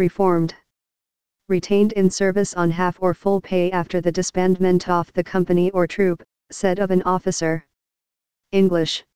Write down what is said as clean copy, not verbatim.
reformed. Retained in service on half or full pay after the disbandment of the company or troop, said of an officer. English.